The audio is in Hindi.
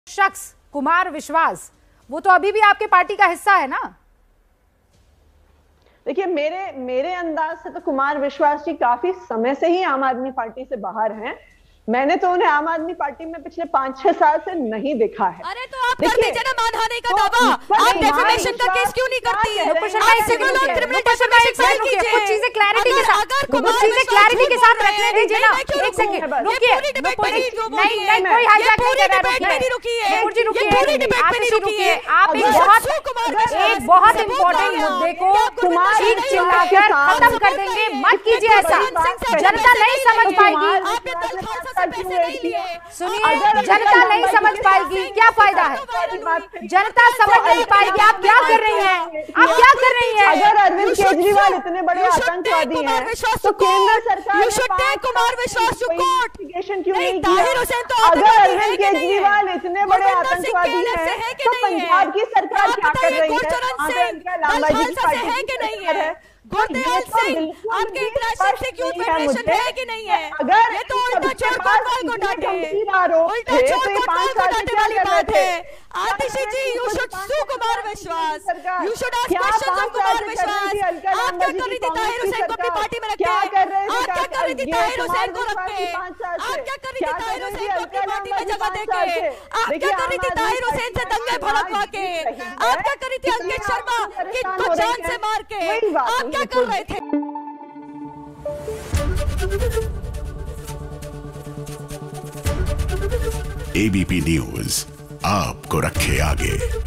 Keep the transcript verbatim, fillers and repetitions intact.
शख्स कुमार विश्वास, वो तो अभी भी आपके पार्टी का हिस्सा है ना? देखिए, मेरे मेरे अंदाज से तो कुमार विश्वास जी काफी समय से ही आम आदमी पार्टी से बाहर हैं। मैंने तो उन्हें आम आदमी पार्टी में पिछले पांच छह साल से नहीं देखा है। अरे तो आप कर दीजिए ना मानहानि का दावा। आप डेफेमेशन का केस क्यों नहीं करती? आप सिविल और क्रिमिनल डेफेमेशन फाइल कीजिए। कुछ चीजें क्लैरिटी के साथ कुछ चीजें क्लैरिटी के साथ रखने दीजिए ना। एक सेकंड रुकिए, नहीं नहीं कोई हाईजैक नहीं कर रहा है। रुकिए मुर्जी रुकिए, आप ही रुकिए। आप एक बहुत एक बहुत इंपॉर्टेंट मुद्दे को चीख चिल्लाकर खत्म कर देंगे, मत कीजिए ऐसा। जनता नहीं समझ पाएगी। सुनिए, जनता नहीं समझ पाएगी, क्या फायदा है? जनता समझ नहीं पाएगी। आप क्या कर रही हैं? आप क्या कर रही हैं? अगर अरविंद केजरीवाल इतने बड़े आतंकवादी हैं तो केंद्र सरकार ने कुमार विश्वास टू कोर्ट क्यों नहीं किया? अगर अरविंद केजरीवाल इतने बड़े आतंकवादी हैं तो पंजाब की सरकार क्या कर रही है? है कि नहीं है? गुरदयाल सिंह, आपके इंटरनेशनल सिक्योरिटी फेडरेशन है कि नहीं है? अगर ये तो उल्टा चोर कोतवाल को डांटे, उल्टा चोर कोतवाल को डांटने वाली बात है। Atishi ji, you should sue Kumar Vishwas, you should ask questions of Kumar Vishwas. आप क्या कर रही थी ताहिर हुसैन को अपनी पार्टी में रख के? आप क्या कर रही थी ताहिर हुसैन को रख के? आप क्या कर रही थी ताहिर हुसैन को अपनी पार्टी में जगह दे के? आप क्या कर रही थी ताहिर हुसैन से दंगे भड़कवा के? आप क्या कर रही थी अंकित शर्मा को जान से मार के? आप क्या कर रहे थे? एबीपी न्यूज आपको रखे आगे।